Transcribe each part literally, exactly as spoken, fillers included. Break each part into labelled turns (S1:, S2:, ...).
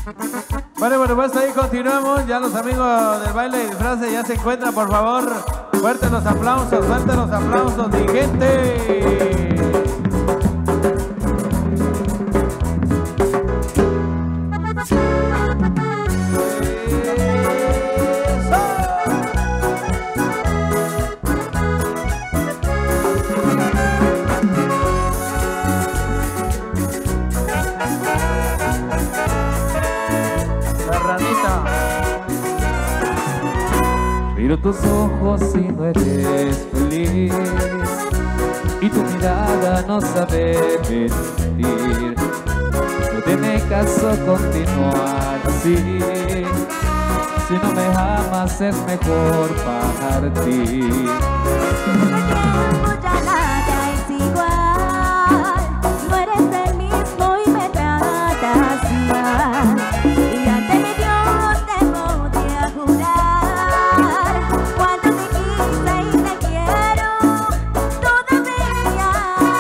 S1: Bueno, bueno, pues ahí continuamos. Ya los amigos del baile y disfraces ya se encuentran, por favor. Fuertes los aplausos, fuertes los aplausos, mi gente.
S2: Miro tus ojos y no eres feliz, y tu mirada no sabe mentir. No tiene caso continuar así, si no me amas es mejor partir.
S3: Ya nada es igual, no eres el mismo y me tratas mal. Y ante mi Dios te podía jurar, cuando te quise y te quiero todavía.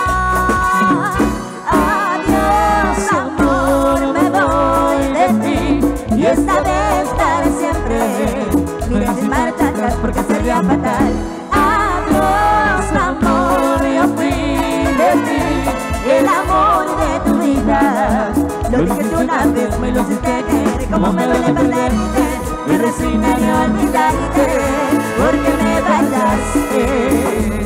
S3: Adiós amor, me voy de ti, y esta vez para siempre. Mira sin marcha atrás porque sería fatal. Adiós amor, yo fui de ti, el amor de tu vida. Lo dijiste una vez, me lo hiciste creer, como me duele perderte. Me resignaré a olvidarte, porque me fallaste.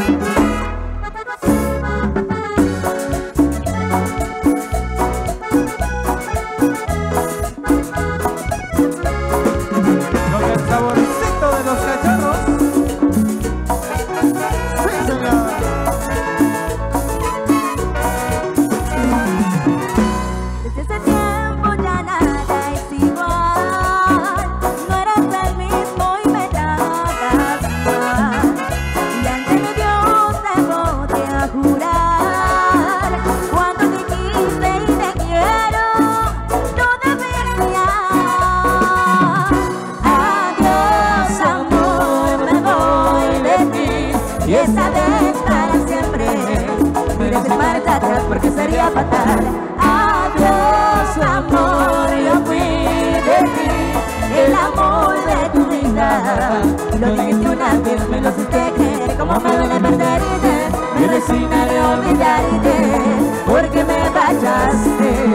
S3: Y esta vez para siempre, mira sin marcha atrás porque sería fatal. Adiós amor, yo fui de ti, el amor de tu vida. Y lo dijiste una vez, me lo hiciste creer, como me duele perderte. Me resignaré a olvidarte, porque me fallaste,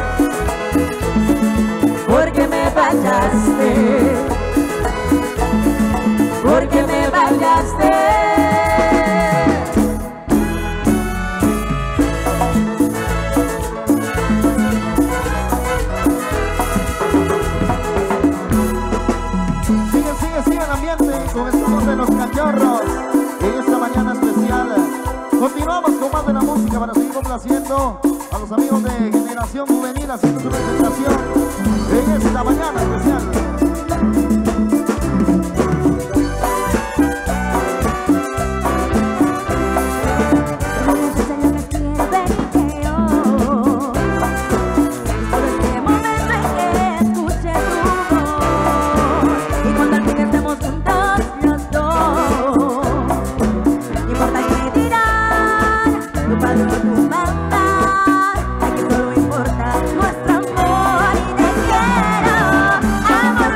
S3: porque me fallaste, porque me fallaste.
S4: Con el son de los cachorros en esta mañana especial. Continuamos con más de la música para seguir complaciendo a los amigos de Generación Juvenil haciendo su presentación en esta mañana especial.
S3: Aquí solo importa nuestro amor y te quiero, amor.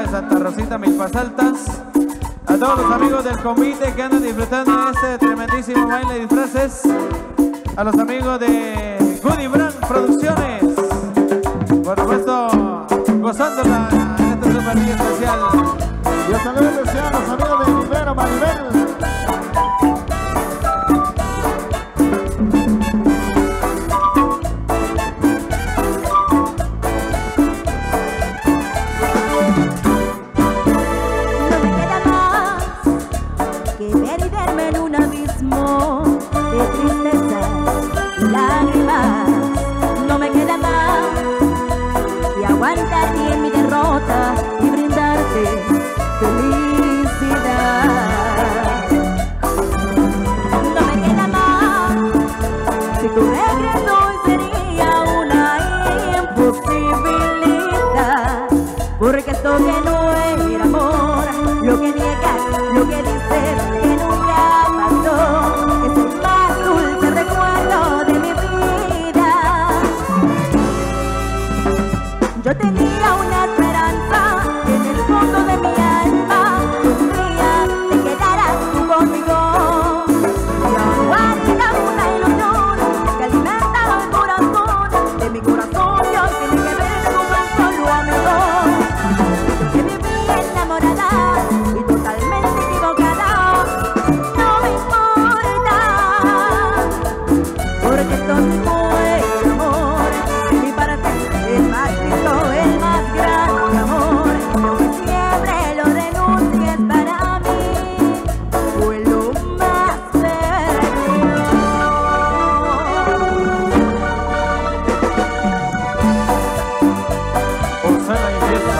S1: de Santa Rosita, Milpas Altas. A todos los amigos del convite que andan disfrutando de este tremendísimo baile de disfraces. A los amigos de Goody Brand Producciones. Por supuesto, gozándola en este super día especial.
S4: Y un saludo especial a los amigos de Rivero Maribel.
S3: Y brindarte felicidad. No me queda más. Si tu regreso hoy sería una imposibilidad, porque esto que no es amor, lo que niegas, lo que dices que nunca pasó, es el más dulce recuerdo de mi vida. Yo tenía una esperanza en el fondo de mi alma, que un día te quedarás tú conmigo. Y ahora queda una ilusión que alimenta el corazón de mi corazón. Yo tiene que ver con un solo amigo. Yo que viví enamorada y totalmente equivocada, no me importa, porque esto no es amor. De mi parte es más lindo, el más grande amor. Aunque siempre lo renuncies, para mí fue lo más bello.
S1: José la Iglesia.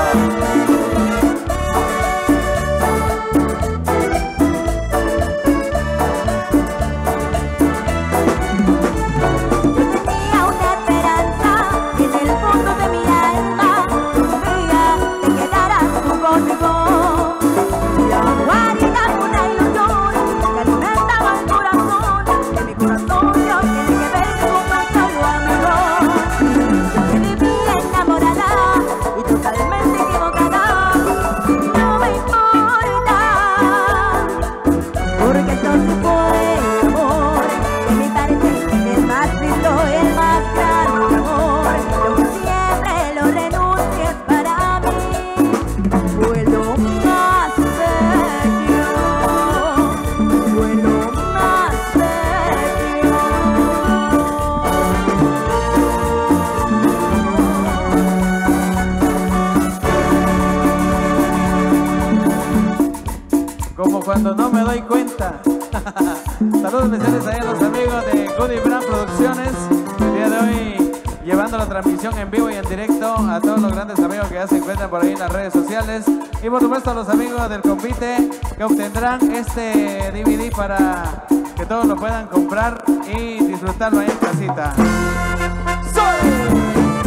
S3: Yo tenía una esperanza en el fondo de mi alma, que un día te quedarás tú conmigo. Y ahora queda una ilusión que alimentaba el corazón de mi corazón. Yo tiene que ver con un solo amigo. Yo que viví enamorada y totalmente equivocada, no me importa, porque esto sí fue amor. De mi parte el más lindo, el más grande amor. Aunque siempre lo renuncies, para mí fue lo más bello, fue lo más bello.
S1: Como cuando no me doy cuenta. Saludos especiales ahí a los amigos de Goody Brand Producciones. El día de hoy llevando la transmisión en vivo y en directo a todos los grandes amigos que ya se encuentran por ahí en las redes sociales. Y por supuesto a los amigos del convite que obtendrán este D V D para que todos lo puedan comprar y disfrutarlo ahí en casita. ¡Soy!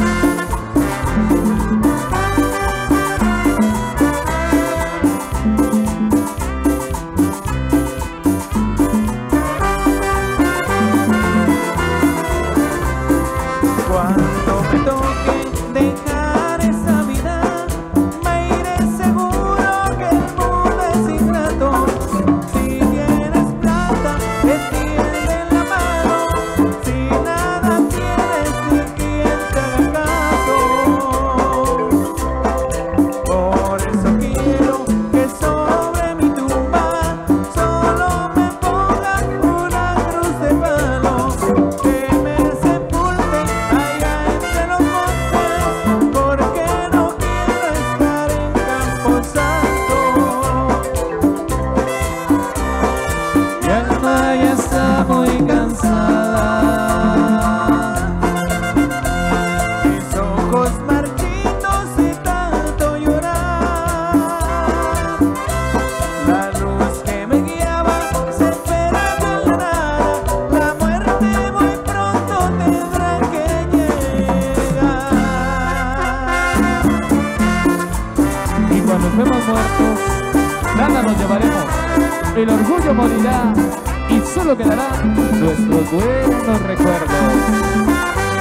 S1: Cuando me toque dejar esa vida, me iré seguro que el mundo es ingrato. Si tienes plata, extiende la mano. Si nada tienes, ni quien te haga caso. Por eso quiero que sobre mi tumba solo me pongan una cruz de palos, que me sepulte allá entre los montes, porque no quiero estar en Camposanto. Mi alma ya está muy cansada, mis ojos marchitos de tanto llorar. La luz que me guiaba se espera ya en la nada. La muerte muy pronto tendrá que llegar.
S2: Y cuando estemos muertos, nada nos llevaremos. El orgullo morirá y solo quedarán nuestros buenos recuerdos.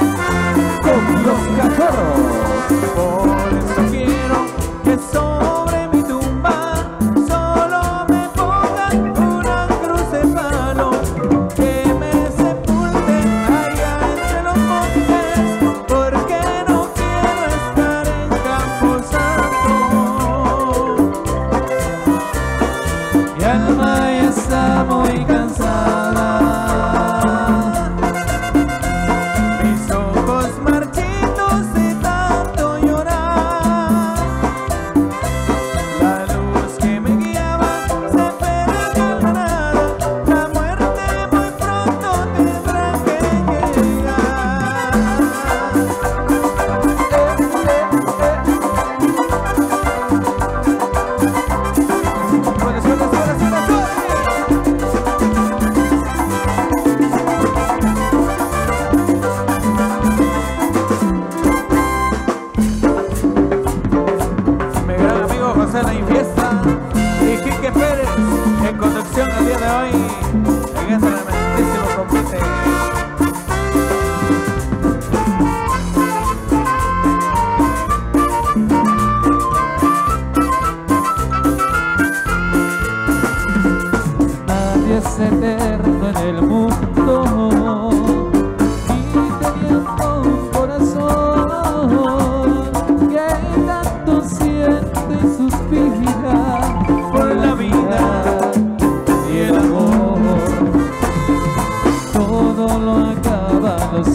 S2: Con los cachorros.
S1: Por eso quiero que sobre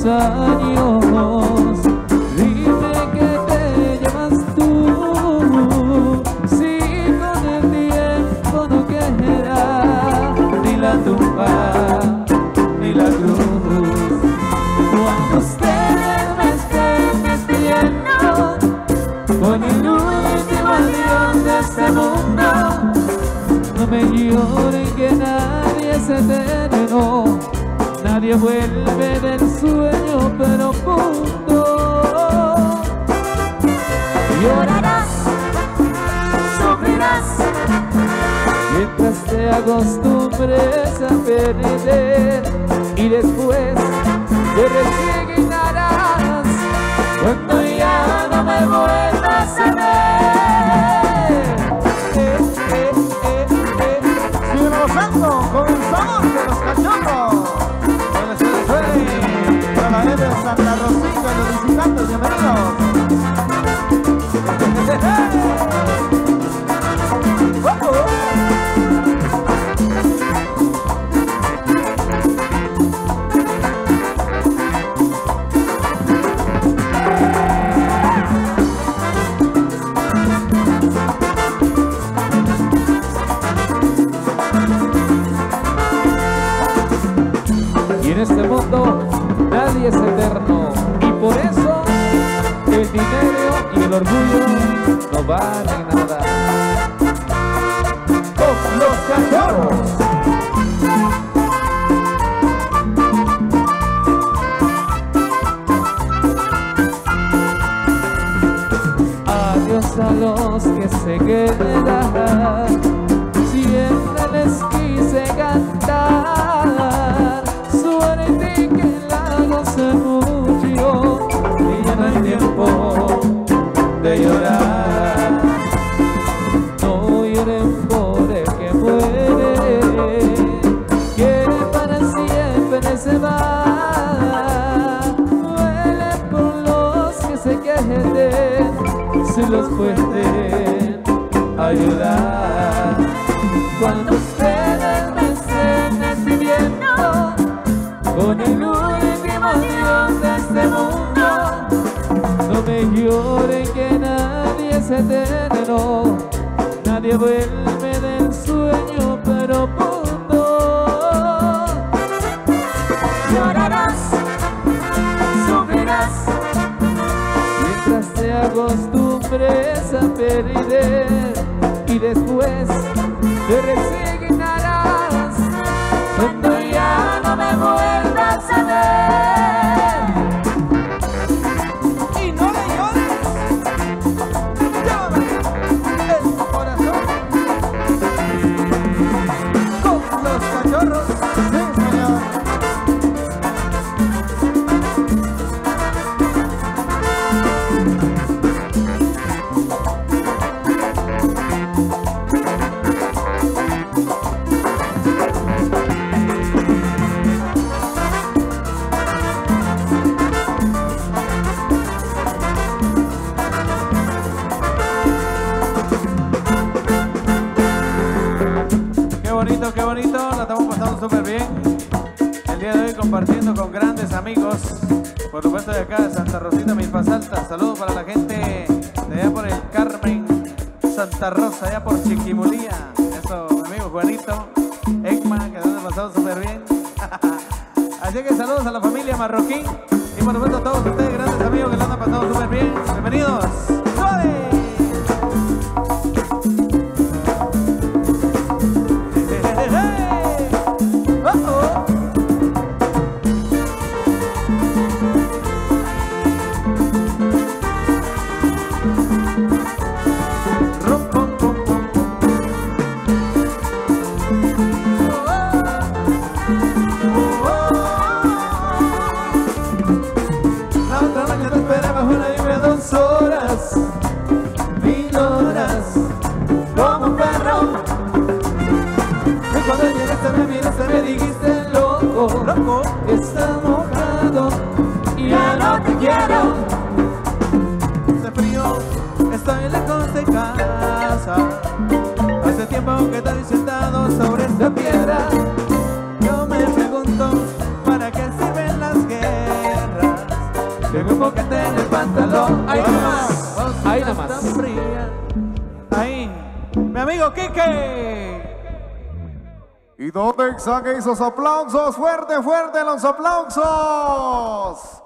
S2: años. Dime que te llevas tú, si con el tiempo no queda ni la tumba ni la cruz. Cuando ustedes me estén despidiendo con el último adiós de este mundo, no me lloren que nadie es eterno, nadie vuelve del sueño profundo.
S3: Llorarás, sufrirás,
S2: mientras te acostumbres a perder, y después te resignarás cuando ya no me vuelvas a ver. Eh, eh, eh, eh.
S4: Sigue gozando con el sabor de los cachorros. Para la gente de Santa Rosita y los visitantes, bienvenidos.
S2: Y en este mundo nadie es eterno, y por eso el dinero y el orgullo no valen nada.
S4: Con los cachorros.
S2: Adiós a los que se quedan, siempre les quise cantar. Suerte que la goce mucho y ya no hay tiempo de llorar. No lloren por el que muere, que para siempre se va. Duele por los que se queden, si los pueden ayudar. Cuando ustedes me estén despidiendo con el último adiós de este mundo, no me lloren que nadie es eterno, nadie vuelve del sueño profundo.
S3: llorarás, sufrirás,
S2: mientras te acostumbres a perder, y después te resignarás cuando ya no me vuelvas a ver.
S1: Y no le llores, llévame el corazón con los cachorros.
S4: Sí, señor.
S1: Qué bonito, qué bonito, la estamos pasando súper bien. El día de hoy compartiendo con grandes amigos, por supuesto de acá de Santa Rosita, Milpas Altas. Saludos para la gente de allá por el Carmen, Santa Rosa, allá por Chiquimulía. Eso, mi amigo Juanito, Ekma, que la han pasado súper bien. Así que saludos a la familia Marroquín y por supuesto a todos ustedes, grandes amigos que la han pasado súper bien. Bienvenidos. ¡Suave! La otra noche te esperaba una lluvia de dos horas, mil horas, como un perro. Y cuando llegaste me miraste, me dijiste loco, loco, está mojado y ya no te quiero. Hace frío, estoy lejos de casa, hace tiempo que estoy sentado sobre esta piedra. Yo me pregunto, ¿para qué sirven las guerras? el humo que tenga el pantalón. Ahí nomás,
S2: ahí nomás.
S1: tan fría. Ahí, mi amigo Quique.
S4: ¿Y dónde saque esos aplausos? Fuerte, fuerte los aplausos.